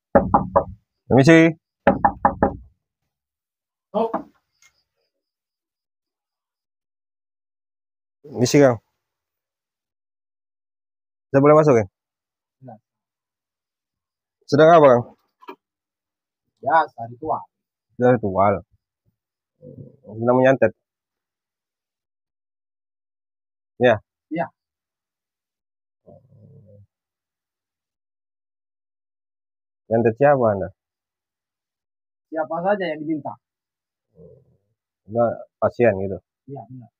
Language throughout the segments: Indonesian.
Permisi. Oh, Permisi, Kang. Saya boleh masuk, ya? nah, Sedang apa, Kang? ya hari tua. Sedang ritual. Sedang menyantet. Ya. Ya, Nyantet siapa Anda? siapa saja yang diminta. Anda pasien gitu. Iya, benar.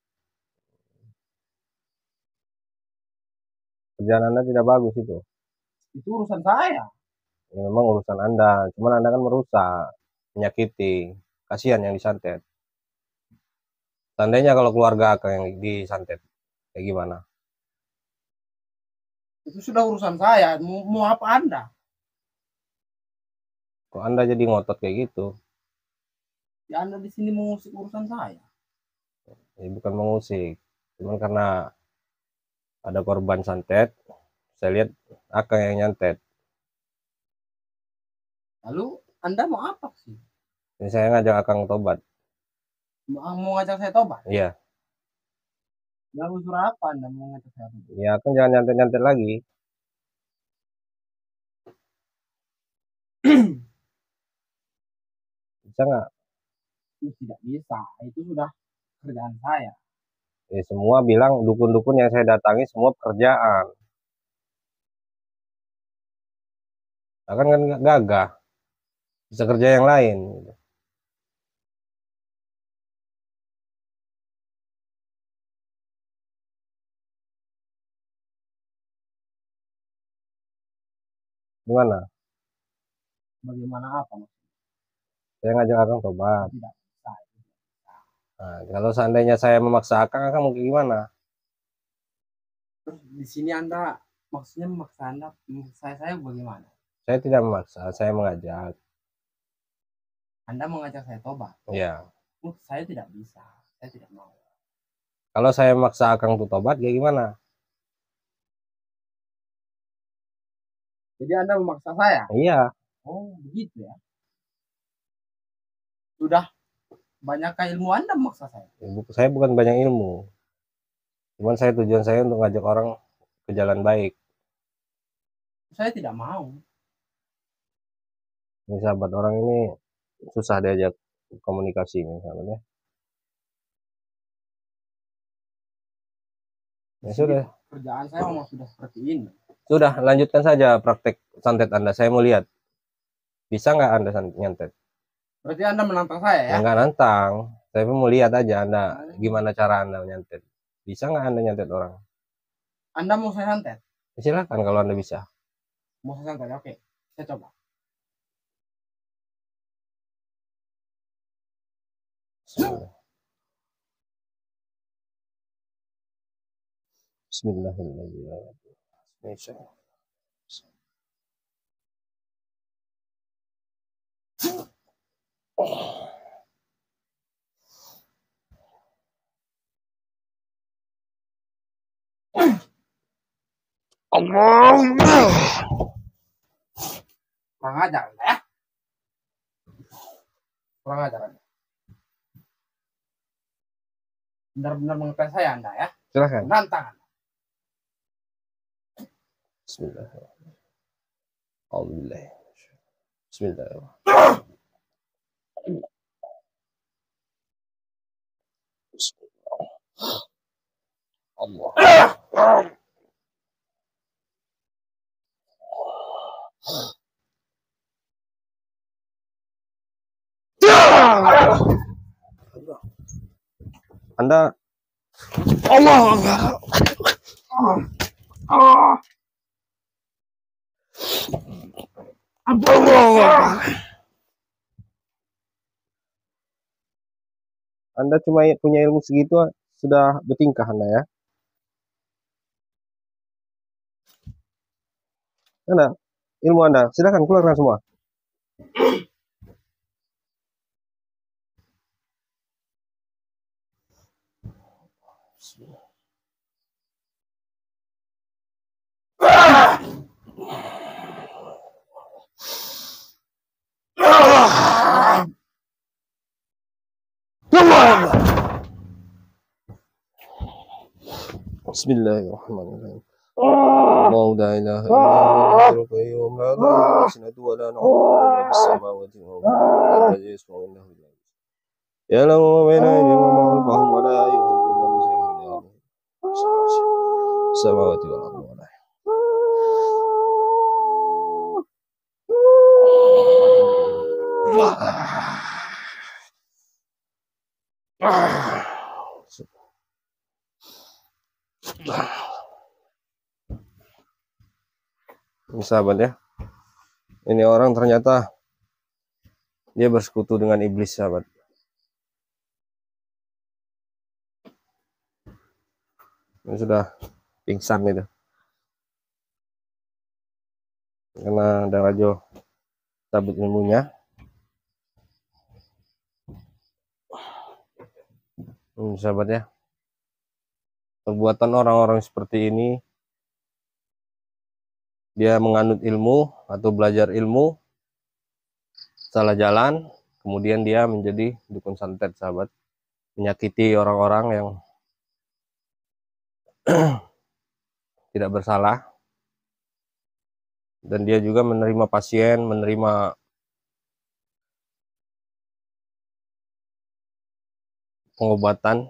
Kerjaan Anda tidak bagus itu. Itu urusan saya. Ya, memang urusan Anda. Cuman Anda kan merusak, menyakiti. Kasihan yang disantet. Seandainya kalau keluarga Akang yang disantet, kayak gimana? Itu sudah urusan saya. Mau apa Anda? Kok Anda jadi ngotot kayak gitu? Ya Anda di sini mengusik urusan saya. Ya, bukan mengusik. Cuman karena ada korban santet, saya lihat Akang yang nyantet. Lalu Anda mau apa sih? Ini saya ngajak Akang tobat. Mau ngajak saya tobat? Iya. Dalam unsur apa Anda mau ngajak saya tobat? Ya, Akang jangan nyantet-nyantet lagi. Bisa nggak? Itu tidak bisa. Itu sudah kerjaan saya. Ya, semua bilang dukun-dukun yang saya datangi semua pekerjaan. Akan kan nggak gagah, bisa kerja yang lain. Gimana? Bagaimana apa maksudnya? Saya ngajak Akang tobat. Tidak bisa. Nah, kalau seandainya saya memaksa Akang mau gimana? Terus di sini Anda maksudnya memaksa Anda, saya bagaimana? Saya tidak memaksa, saya mengajak. Anda mengajak saya tobat. Ya, Saya tidak bisa. Saya tidak mau. kalau saya memaksa Akang tuh tobat, kayak gimana? Jadi Anda memaksa saya? Iya, Oh, begitu ya. Sudah banyakkah ilmu Anda memaksa saya? saya bukan banyak ilmu. Cuman tujuan saya untuk ngajak orang ke jalan baik. Saya tidak mau. Ini sahabat orang ini susah diajak komunikasi misalnya. Ya sudah, Kerjaan saya memang sudah seperti ini. sudah lanjutkan saja praktek santet Anda. Saya mau lihat, bisa nggak Anda nyantet? Berarti Anda menantang saya ya? Ya nggak nantang. Saya mau lihat aja Anda gimana cara Anda nyantet. Bisa nggak Anda nyantet orang? Anda mau saya santet? Silakan kalau Anda bisa. Mau saya santet? Oke, saya coba. Bismillahirrahmanirrahim. Allah. Kurang ajar Anda ya? Kurang ajar Anda. Benar-benar mengetes saya Anda ya? Silakan. Menantang Anda. Bismillahirrahmanirrahim. Alhamdulillah. Bismillahirrahmanirrahim. Allah. Anda Allah. Allah. Anda cuma punya ilmu segitu sudah bertingkah Anda ya. Anda ilmu Anda silakan keluarkan semua. Bismillahirrahmanirrahim. Allahu la ilaha illallah al qayyum la ta'khudhuhu sinatun wa la nawm lahu ma fis samawati wa ma fil ardi ya'lamu ma baina aydihim wa ma khalfahum wa la yuhituna bi shay'in min ilmihi samawati wal ardi wa la Ini sahabat ya, ini orang ternyata dia bersekutu dengan iblis sahabat. Ini sudah pingsan itu karena ada rajo cabut ilmunya. Ini sahabat ya, perbuatan orang-orang seperti ini, dia menganut ilmu atau belajar ilmu, salah jalan, kemudian dia menjadi dukun santet sahabat, menyakiti orang-orang yang tidak bersalah, dan dia juga menerima pasien, menerima pengobatan,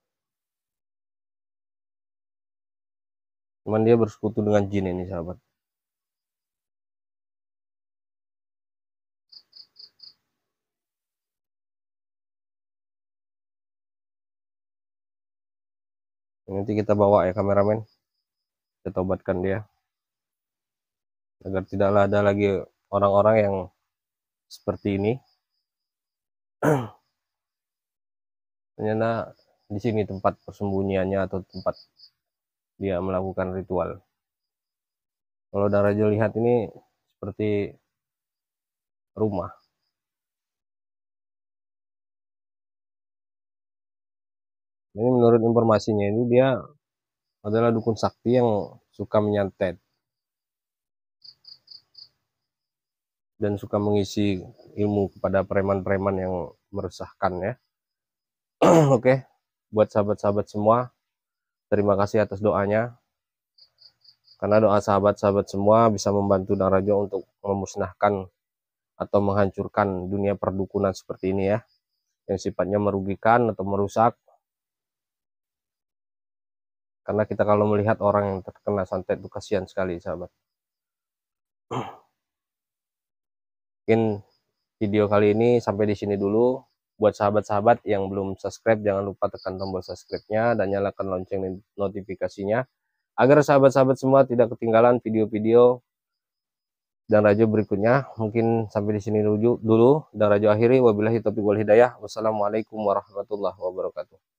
cuman dia bersekutu dengan jin ini sahabat. Nanti kita bawa ya kameramen, kita tobatkan dia agar tidaklah ada lagi orang-orang yang seperti ini. Ternyata di sini tempat persembunyiannya atau tempat dia melakukan ritual. Kalau Darajo lihat ini seperti rumah. Ini menurut informasinya ini dia adalah dukun sakti yang suka menyantet dan suka mengisi ilmu kepada preman-preman yang meresahkan ya. Oke, buat sahabat-sahabat semua, terima kasih atas doanya. Karena doa sahabat-sahabat semua bisa membantu Darajo untuk memusnahkan atau menghancurkan dunia perdukunan seperti ini ya, yang sifatnya merugikan atau merusak. Karena kita kalau melihat orang yang terkena santet itu kasihan sekali sahabat. Mungkin video kali ini sampai di sini dulu. Buat sahabat-sahabat yang belum subscribe, jangan lupa tekan tombol subscribe-nya dan nyalakan lonceng notifikasinya agar sahabat-sahabat semua tidak ketinggalan video-video dan Rajo berikutnya. Mungkin sampai di sini dulu dan Rajo akhiri. Wabillahi taufiq wal hidayah. Wassalamualaikum warahmatullahi wabarakatuh.